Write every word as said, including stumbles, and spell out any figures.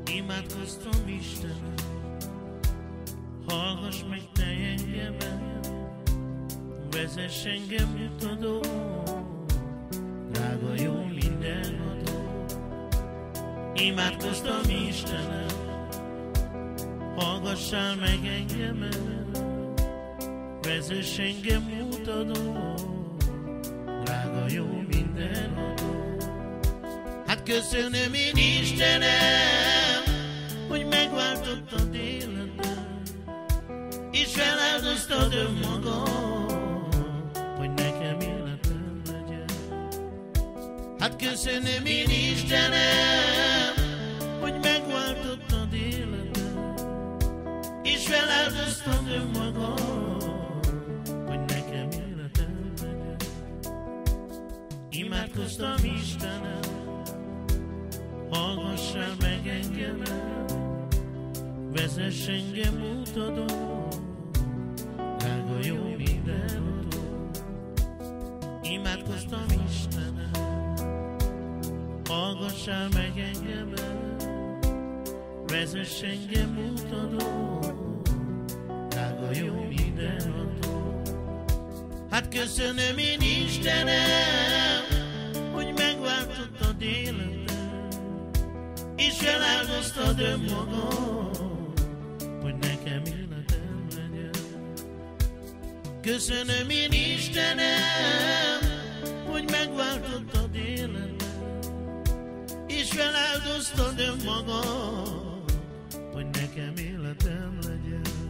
Imádkoztam Istenem, hallgass meg te engemet, vezess engem utadó, drága jó mindenható. Imádkoztam Istenem, hallgassál meg engemet, vezess engem utadó, drága jó mindenható. Hát köszönöm én Istenem, hogy megváltottad életem, és feláldoztad önmagad, hogy nekem életem legyen. Hát köszönöm én Istenem, hogy megváltottad életem, és feláldoztad önmagad, hogy nekem életem legyen. Imádkoztam Istenem, hallgassál meg engemet, vezess engem utadon, drága jó mindenható. Imádkoztam Istenem, hallgassál meg engemet, vezess engem utadon, drága jó mindenható. Hát köszönöm én Istenem, hogy megváltottad életem, és feláldoztad önmagad, hogy nekem életem legyen. Köszönöm én Istenem, hogy megváltottad életem, és feláldoztad önmagad, hogy nekem életem legyen.